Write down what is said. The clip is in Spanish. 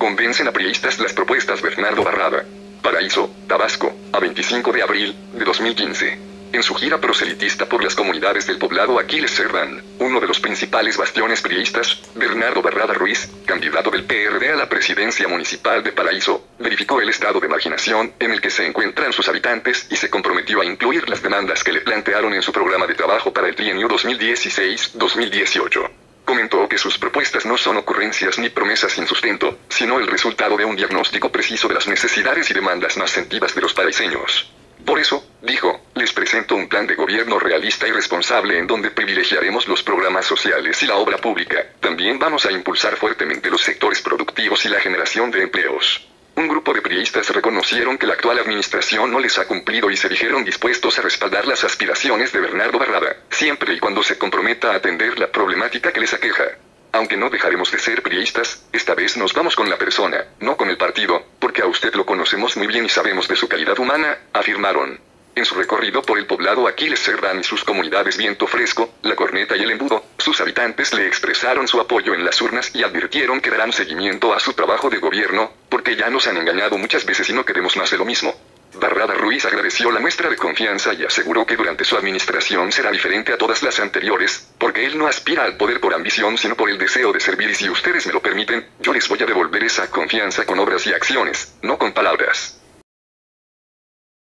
Convencen a priistas las propuestas Bernardo Barrada. Paraíso, Tabasco, a 25 de abril de 2015. En su gira proselitista por las comunidades del poblado Aquiles Cerdán, uno de los principales bastiones priistas, Bernardo Barrada Ruiz, candidato del PRD a la presidencia municipal de Paraíso, verificó el estado de marginación en el que se encuentran sus habitantes y se comprometió a incluir las demandas que le plantearon en su programa de trabajo para el trienio 2016-2018. Comentó que sus propuestas no son ocurrencias ni promesas sin sustento, sino el resultado de un diagnóstico preciso de las necesidades y demandas más sentidas de los paraiseños. Por eso, dijo, les presento un plan de gobierno realista y responsable en donde privilegiaremos los programas sociales y la obra pública. También vamos a impulsar fuertemente los sectores productivos y la generación de empleos. Un grupo de priistas reconocieron que la actual administración no les ha cumplido y se dijeron dispuestos a respaldar las aspiraciones de Bernardo Barrada, siempre y cuando se comprometa a atender la problemática que les aqueja. Aunque no dejaremos de ser priistas, esta vez nos vamos con la persona, no con el partido, porque a usted lo conocemos muy bien y sabemos de su calidad humana, afirmaron. En su recorrido por el poblado Aquiles Cerdán y sus comunidades Viento Fresco, La Corneta y El Embudo, sus habitantes le expresaron su apoyo en las urnas y advirtieron que darán seguimiento a su trabajo de gobierno, porque ya nos han engañado muchas veces y no queremos más de lo mismo. Barrada Ruiz agradeció la muestra de confianza y aseguró que durante su administración será diferente a todas las anteriores, porque él no aspira al poder por ambición sino por el deseo de servir y si ustedes me lo permiten, yo les voy a devolver esa confianza con obras y acciones, no con palabras.